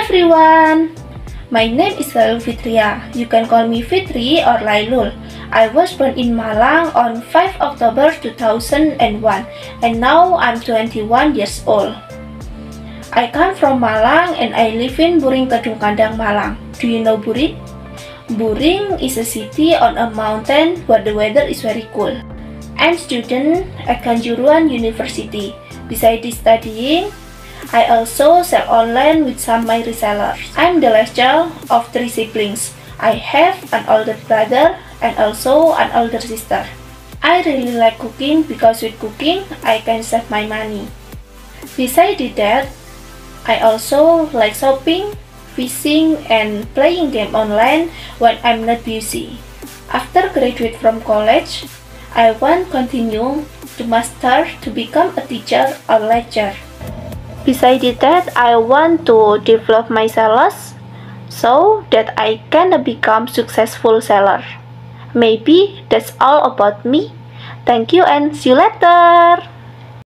everyone! My name is Lailul Fitria. You can call me Fitri or Lailul. I was born in Malang on 5 October 2001 and now I'm 21 years old. I come from Malang and I live in Buring Kedung Kandang, Malang. Do you know Buring? Buring is a city on a mountain where the weather is very cool. I'm student at Kanjuruhan University. Besides studying, I also sell online with some my resellers. I'm the last child of 3 siblings. I have an older brother and also an older sister. I really like cooking because with cooking, I can save my money. Besides that, I also like shopping, fishing, and playing game online when I'm not busy. After graduate from college, I want to continue to master to become a teacher or lecturer. Besides that, I want to develop my sales so that I can become successful seller. Maybe that's all about me. Thank you and see you later.